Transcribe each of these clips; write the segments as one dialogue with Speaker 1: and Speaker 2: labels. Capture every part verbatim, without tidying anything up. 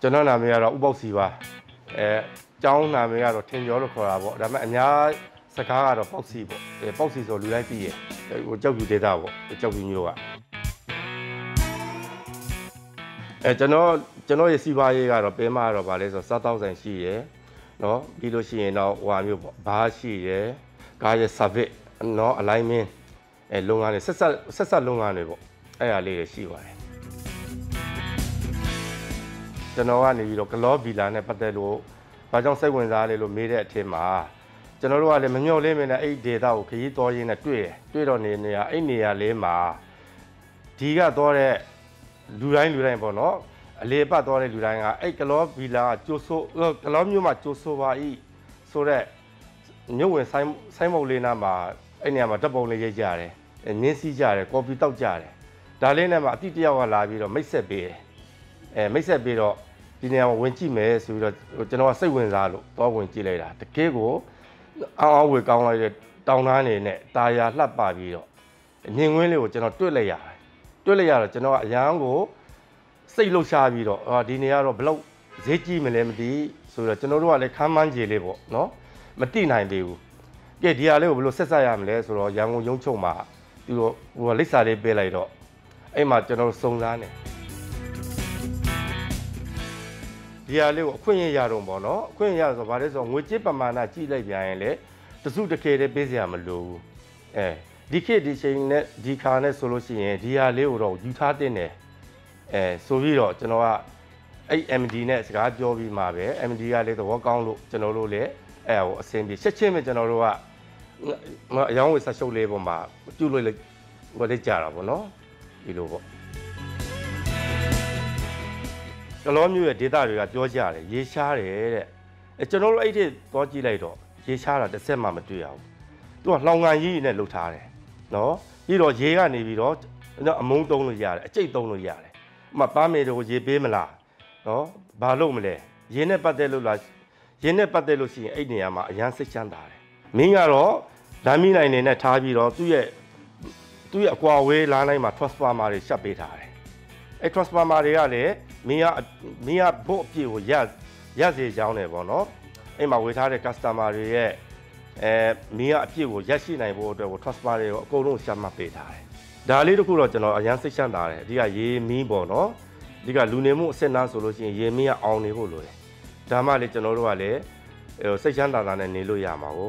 Speaker 1: ကျွန်တော်နာမည်ကတော့ဥပုပ်စီပါအဲကျောင်းနာမည်ကတော့ထင်ကျော်လို့ခေါ်တာပေါ့ဒါပေမဲ့အများစကားကတော့ပေါက်စီပေါ့ပေါက်စီဆိုလူတိုင်းသိရဲ့ဟိုကြောက်ပြူဒေတာပေါ့ကြောက်ပြူမျိုးကအဲကျွန်တော်ကျွန်တော်ရဲ့စီးပွားရေးကတော့ပင်မကတော့ဗာလဲဆိုစားတောက်ဆိုင်ရှိရယ်နော်ပြီးလို့ရှိရင်တော့ဟိုဟာမျိုးပေါ့ဘားရှိရယ်ကားရဲ့ service နော် alignment အဲလုပ်ငန်းတွေဆက်ဆက်ဆက်ဆက်လုပ်ငန်းတွေပေါ့အဲ့ဟာလေးတွေရှိပါတယ်ကျွန်တော်ကနေပြီးတော့ဂလော့ဗီလာနဲ့ပတ်သက်လို့ဘာကြောင့်စိတ်ဝင်စားလဲလို့မေးတဲ့အထက်မှာကျွန်တော်တို့ကလည်းမမျှော်လင့်မနဲ့အဲ့ဒေတာကိုခရီးတော်ရင်းနဲ့တွေ့တယ်တွေ့တော့နေနေရအဲ့နေရာလေးမှာဒီကတော့တဲ့လူတိုင်းလူတိုင်းပေါ့နော်အလေပတ်သွားတဲ့လူတိုင်းကအဲ့ဂလော့ဗီလာကျိုးဆိုးဂလော့မျိုးမှာကျိုးဆိုးပါဤဆိုတော့မြုပ်ဝင်ဆိုင်ဆိုင်မုတ်လေးနားမှာအဲ့နေရာမှာဓာတ်ပုံလေးရိုက်ကြတယ်နင်းစီးကြတယ်ကော်ဖီတောက်ကြတယ်ဒါလေးနဲ့မှအတိတယောက်ကလာပြီးတော့မိတ်ဆက်ပေးတယ်အဲမိတ်ဆက်ပြီးတော့ဒီနေရာမှာဝင်ကြည့်မယ်ဆိုပြီးတော့ကျွန်တော်ကစိတ်ဝင်စားလို့တော့ဝင်ကြည့်လိုက်တာတကယ်ကိုအောင်းအောင်းဝေကောင်းလိုက်တဲ့တောင်တန်းနေနဲ့တာယာလှပ်ပါပြီးတော့ညင်ဝင်းလေးကိုကျွန်တော်တွေ့လိုက်ရတယ်တွေ့လိုက်ရတော့ကျွန်တော်ကအရန်ကိုစိတ်လှုပ်ရှားပြီးတော့အာဒီနေရာတော့ဘလောက်ဈေးကြီးမလဲမသိဆိုတော့ကျွန်တော်တို့ကလည်းခမ်းမှန်းကြည်လေးပေါ့နော်မတိနိုင်သေးဘူးကဲဒီဟာလေးကိုဘယ်လိုဆက်ဆက်ရမလဲဆိုတော့ရန်ကုန်ရုံးချုပ်မှာသူတို့ဟိုလိပ်စာလေးပေးလိုက်တော့အဲ့မှာကျွန်တော်တို့စုံစမ်းတယ်ဒီဟာလေးကိုအခွင့်အရေးရတော့ပေါ့နော်အခွင့်အရေးရဆိုဘာလဲဆိုတော့ငွေကြေးပမာဏကြည့်လိုက်ပြန်ရင်လေတစုတခဲတည်းပေးစရာမလိုဘူးအဲဒီခေတ်ဒီချိန်နဲ့ဒီခါနဲ့ဆိုလို့ရှိရင်ဒီဟာလေးကိုတော့ယူထားတင်တယ်အဲဆိုပြီးတော့ကျွန်တော်ကအဲ့ M D နဲ့စကားပြောပြီးမှပဲ M D ကလည်းသဘောကောင်းလို့ကျွန်တော်တို့လည်းအဲဟိုအဆင်ပြေချက်ချင်းပဲကျွန်တော်တို့ကအယောင်းဝေဆက်ရှုပ်လေးပေါ်မှာပြုတ်လို့လေဟိုလေးကြာတာပေါ့နော်ဒီလိုပေါ့ကလောမျိုးရဲ့ဒေတာတွေကပြောကြတယ်ရေရှားတယ်တဲ့အဲကျွန်တော်တို့အဲ့ဒီသွားကြည့်လိုက်တော့ရေရှားတာတစ်ဆက်မှမတွေ့ရဘူးသူကလောင်ကန်ကြီးနဲ့လှုပ်ထားတယ်နော်ပြီးတော့ရေကနေပြီးတော့အမုန်းတုံးလို့ရတယ်အကျိတ်တုံးလို့ရတယ်ဥမာပန်းမေတို့ရေပေးမလားနော်ဘာလို့မလဲရေနဲ့ပတ်သက်လို့လားရေနဲ့ပတ်သက်လို့ရှိရင်အဲ့နေရာမှာအရန်စိတ်ချမ်းသာတယ်မင်းကတော့လမ်းမီးနိုင်နေနဲ့ထားပြီးတော့သူ့ရဲ့သူ့ရဲ့အကွာဝေးလမ်းတိုင်းမှာ transformer တွေရှပ်ပေးထားတယ်အဲ့ transformer တွေကလည်းမင်းကမင်းကဘို့အပြည့်ကိုရရစေချောင်းတယ်ပေါ့နော်အဲ့မှာဝေထားတဲ့ customer တွေရဲ့အဲမင်းကအပြည့်ကိုရရှိနိုင်ဖို့အတွက်ကို transformer တွေကိုအကုန်လုံးရှပ်မှတ်ပေးထားတယ်ဒါလေးတခုတော့ကျွန်တော်အရန်စိတ်ချမ်းသာတယ်အဓိကရေမီးပေါ့နော်အဓိကလူနေမှုအစစ်အနှမ်းဆိုလို့ရှိရင်ရေမီးကအောင်နေဖို့လိုတယ်ဒါမှလည်းကျွန်တော်တို့ကလည်းစိတ်ချမ်းသာတာနဲ့နေလို့ရမှာကို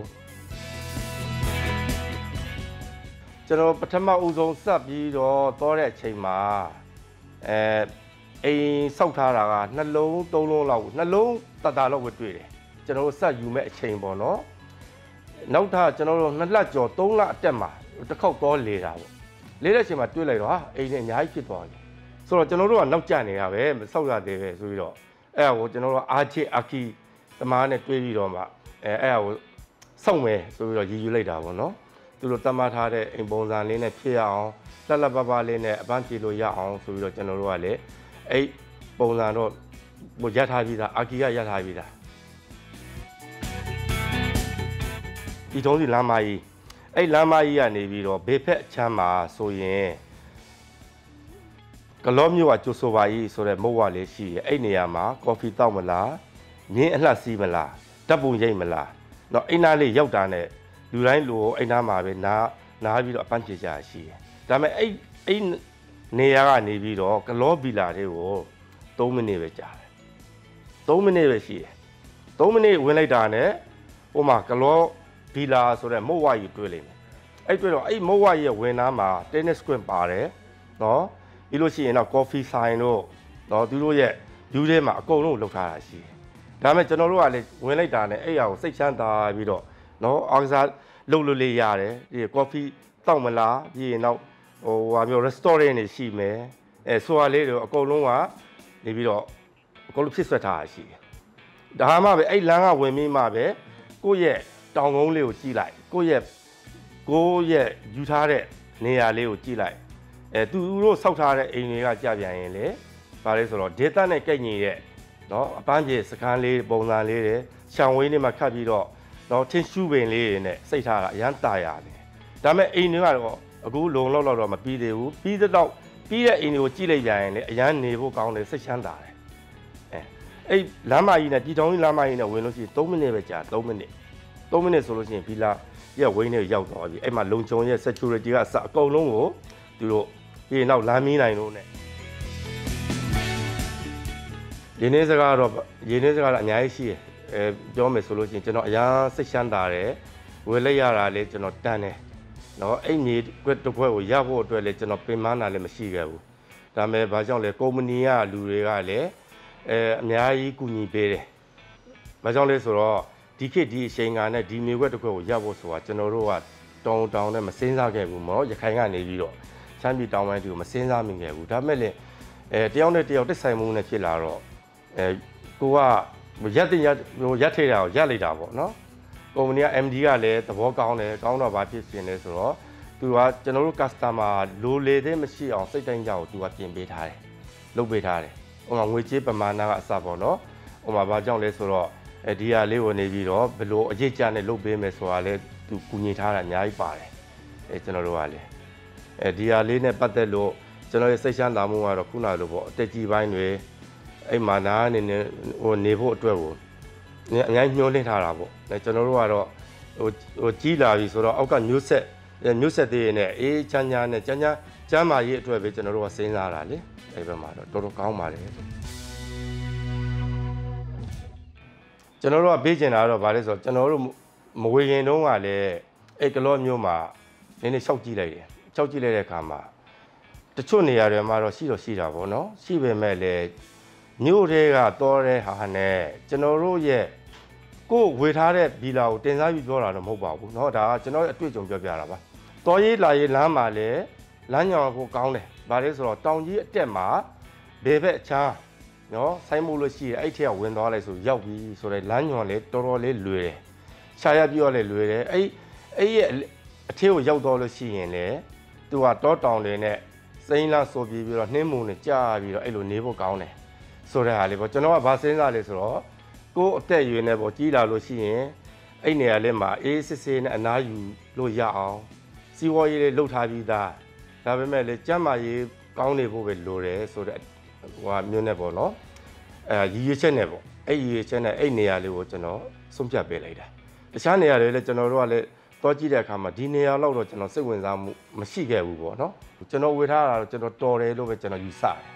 Speaker 1: ကျွန်တော်ပထမဦးဆုံးစပ်ပြီးတော့တောတဲ့အချိန်မှာအဲအိမ်ဆောက်ထားတာကနှလုံးသုံးလုံးလောက်နှလုံးတတလောက်ပဲတွေ့တယ်ကျွန်တော်တို့စပ်ယူမဲ့အချိန်ပေါ့နော်နောက်ထပ်ကျွန်တော်တို့နှစ်လကျော်သုံးလအတက်မှာတစ်ခေါက်တော့လေတာပေါ့လေတဲ့အချိန်မှာတွေ့လိုက်တော့ဟာအိမ်နဲ့အများကြီးဖြစ်သွားတယ်ဆိုတော့ကျွန်တော်တို့ကနောက်ကျနေတာပဲမဆောက်ရသေးပဲဆိုပြီးတော့အဲ့ဒါကိုကျွန်တော်တို့အာချစ်အာခီသမားနဲ့တွေ့ပြီးတော့မှအဲအဲ့ဒါကိုစောင့်မယ်ဆိုပြီးတော့ရည်ယူလိုက်တာပေါ့နော်သူတို့တတ်မှတ်ထားတဲ့အိမ်ပုံစံလေးနဲ့ဖြစ်ရအောင်လှလှပပလေးနဲ့အပန်းဖြေလို့ရအောင်ဆိုပြီးတော့ကျွန်တော်တို့ကလည်းအဲ့ပုံစံတော့ဟိုရထားပြီးသားအာခီကရထားပြီးသားဒီတုံးစီလမ်းမကြီးအဲ့လမ်းမကြီးကနေပြီးတော့ဘေဖက်ချမ်းမှာဆိုရင်ကလောမျိုးကကျိုးဆိုပါကြီးဆိုတဲ့မုတ်ဝလေးရှိရဲ့အဲ့နေရာမှာကော်ဖီတောက်မလားမြင်းအလှစီးမလားဓာတ်ပုံရိပ်မလားတော့အိမ်သားလေးရောက်တာနဲ့လူတိုင်းလူအိမ်သားမှာပဲနားနားပြီးတော့အပန်းဖြေကြရှိတယ်ဒါပေမဲ့အဲ့အဲ့နေရာကနေပြီးတော့ကလောဗီလာတွေကိုသုံးမိနစ်ပဲကြာတယ်သုံးမိနစ်ပဲရှိတယ်သုံးမိနစ်ဝင်လိုက်တာနဲ့ဟိုမှာကလောဗီလာဆိုတဲ့မုတ်ဝကြီးတွေ့လိမ့်မယ်အဲ့တွေ့တော့အဲ့မုတ်ဝကြီးရဲ့ဝင်နားမှာ tennis square ပါတယ်နော်ပြီးလို့ရှိရင်တော့ coffee sign တို့နော်သူတို့ရဲ့ view ထဲမှာအကုန်လုံးလောက်ထားတာရှိတယ်ဒါပေမဲ့ကျွန်တော်တို့ကလည်းဝင်လိုက်တာနဲ့အဲ့ဟာကိုစိတ်ချမ်းသာပြီးတော့နော်အားကစားလုပ်လို့လေးရတယ်ဒီ coffee တောက်မလားပြီးရင်တော့ဟိုဟာမျိုး restaurant တွေရှိမယ်အဲဆိုရလေးတွေအကုန်လုံးကနေပြီးတော့အကုန်လုံးဖြစ်ဆွတ်ထားတာရှိတယ်ဒါမှပဲအဲ့လမ်းကဝင်ပြီးမှပဲကိုယ့်ရဲ့တောင်ကုန်းလေးကိုကြည့်လိုက်ကိုယ့်ရဲ့ကိုယ့်ရဲ့ယူထားတဲ့နေရာလေးကိုကြည့်လိုက်အဲသူတို့ဆောက်ထားတဲ့အိမ်တွေကကြပြန်ရင်လေဗါလဲဆိုတော့ data နဲ့ကြိုက်ညီတဲ့နော်အပန်းပြေစကန်းလေးပုံစံလေးတွေရှောင်းဝေးလေးမှာခတ်ပြီးတော့နော်ထင်းရှူးပင်လေးတွေနဲ့စိတ်ထားတာအရန်တာရတယ်ဒါပေမဲ့အိမ်တွေကတော့အခုလုံလောက်တော့မပြီးသေးဘူးပြီးတော့ပြီးတဲ့အိမ်တွေကိုကြည့်လိုက်ကြရင်လေအရန်နေဖို့ကောင်းတယ်စိတ်ချမ်းသာတယ်အဲအဲ့လမ်းမကြီးနဲ့ပြည်ထောင်ကြီးလမ်းမကြီးနဲ့ဝင်လို့ရှိရင်သုံးမိနစ်ပဲကြာသုံးမိနစ်သုံးမိနစ်ဆိုလို့ရှိရင်ဘီလာရဲ့ဝင်းထဲရောက်သွားပြီအဲ့မှာလုံခြုံရဲ့ security ကအစအကုန်လုံးကိုသူတို့ဒီနောက်လမ်းမီးနိုင်လို့နဲ့ရင်းနှီးစကားတော့ရင်းနှီးစကားတော့အများကြီးရှိတယ်အဲပြောမယ်ဆိုလို့ရှိရင်ကျွန်တော်အရာစိတ်ချမ်းသာတယ်ဝယ်လိုက်ရတာလေကျွန်တော်တန်းတယ်နော်အဲ့မြေကွက်တစ်ခွက်ကိုရဖို့အတွက်လေကျွန်တော်ပင်မနာလည်းမရှိခဲ့ဘူးဒါပေမဲ့ဘာကြောင့်လဲကုမ္ပဏီကလူတွေကလည်းအဲအများကြီးကူညီပေးတယ်ဘာကြောင့်လဲဆိုတော့ဒီခေတ်ဒီအချိန်ကနဲ့ဒီမြေကွက်တစ်ခွက်ကိုရဖို့ဆိုတာကျွန်တော်တို့ကတောင်းတောင်းနဲ့မစင်းစားခဲ့ဘူးမော်ရခိုင်ကနေပြီးတော့ချမ်းပြည်တောင်ပိုင်းတွေကိုမစင်းစားမိခဲ့ဘူးဒါပေမဲ့လည်းအဲတယောက်နဲ့တယောက်တက်ဆိုင်မှုနဲ့ဖြစ်လာတော့အဲကိုကရက်တင်ရက်ဟိုရက်ထေတာကိုရက်လိုက်တာပေါ့နော်ကုမ္ပဏီက M D ကလည်းသဘောကောင်းတယ်ကောင်းတော့ဘာဖြစ်ရှင်လဲဆိုတော့သူကကျွန်တော်တို့ customer လိုလေတဲ့မရှိအောင်စိတ်တိုင်းကြကိုသူကပြင်ပေးထားတယ်လုပ်ပေးထားတယ်ဟိုမှာငွေကြေးပမာဏကအစပေါ့နော်ဟိုမှာဘာကြောင့်လဲဆိုတော့အဲဒီဟာလေးကိုနေပြီးတော့ဘလို့အရေးကြနဲ့လုပ်ပေးမယ်ဆိုတာလဲသူကူညီထားတာအများကြီးပါတယ်အဲကျွန်တော်တို့ကလည်းအဲဒီဟာလေးနဲ့ပတ်သက်လို့ကျွန်တော်ရဲ့စိတ်ချမ်းသာမှုကတော့ခုနလိုပေါ့အတက်ကြီးပိုင်းတွေအဲ့မှာနားအနေနဲ့ဟိုနေဖို့အတွက်ကိုအများကြီးညှိုးလင့်ထားတာပေါ့အဲကျွန်တော်တို့ကတော့ဟိုဟိုကြီးလာပြီဆိုတော့အောက်ကမျိုးဆက်မျိုးဆက်သေးနဲ့အေးချမ်းချမ်းနဲ့ချမ်းချမ်းကျမ်းမာရေးအတွက်ပဲကျွန်တော်တို့ကစဉ်းစားတာလေအဲ့ဘက်မှာတော့တော်တော်ကောင်းပါလေကျွန်တော်တို့ကပေးချင်တာတော့ဗါလဲဆိုတော့ကျွန်တော်တို့မဝေရင်တုန်းကလည်းအဲ့ကလော့မျိုးမှာနည်းနည်းရှောက်ကြည့်လိုက်တယ်ရှောက်ကြည့်လိုက်တဲ့အခါမှာတချို့နေရာတွေမှာတော့ရှိတော့ရှိတာပေါ့နော်ရှိပေမဲ့လည်းမြို့တွေကတော်တဲ့ဟာနဲ့ကျွန်တော်တို့ရဲ့ကိုဝေထားတဲ့ဘီလာကိုတင်စားပြီးပြောတာတော့မဟုတ်ပါဘူးเนาะဒါကကျွန်တော်ရဲ့အတွေ့အကြုံပြောပြတာပါတော်ရေးလာရေးလမ်းမှာလည်းလမ်းညောင်ကိုကောင်းတယ်ဗါလဲဆိုတော့တောင်ကြီးအတက်မှာဘယ်ဘက်အခြားเนาะဆိုင်းမို့လို့ရှိရင်အဲ့ထက်ကဝင်သွားလိုက်ဆိုရောက်ပြီဆိုတော့လမ်းညောင်လည်းတော်တော်လေးလွယ်တယ်ရှာရပြောလည်းလွယ်တယ်အဲ့အဲ့ရဲ့အထက်ကိုရောက်တော့လို့ရှိရင်လေသူကတောတောင်တွေနဲ့စိမ့်လာဆိုပြီးပြီးတော့နှင်းမုံနဲ့ကြာပြီးတော့အဲ့လိုနေဖို့ကောင်းတယ်ဆိုတဲ့ဟာလေးပေါ့ကျွန်တော်ကဗာစဉ်းစားလေဆိုတော့ကိုယ်အသက်အရွယ်နဲ့ပေါ့ကြီးလာလို့ရှိရင်အဲ့နေရာလေးမှာအေးစစ်စစ်နဲ့အနားယူလို့ရအောင်စီဝါရေးလေးလှုပ်ထားပြီးသားဒါပေမဲ့လေကျမ်းမာရေးကောင်းနေဖို့ပဲလိုတယ်ဆိုတဲ့ဟိုဟာမျိုးနဲ့ပေါ့နော်အဲရည်ရွယ်ချက်နဲ့ပေါ့အဲ့ရည်ရွယ်ချက်နဲ့အဲ့နေရာလေးကိုကျွန်တော်ဆုံးဖြတ်ပေးလိုက်တာတခြားနေရာတွေလည်းကျွန်တော်တို့ကလည်းတော့ကြည့်တဲ့အခါမှာဒီနေရာလောက်တော့ကျွန်တော်စိတ်ဝင်စားမှုမရှိခဲ့ဘူးပေါ့နော်ကျွန်တော်ဝေထားတာတော့ကျွန်တော်တော်တယ်လို့ပဲကျွန်တော်ယူဆတယ်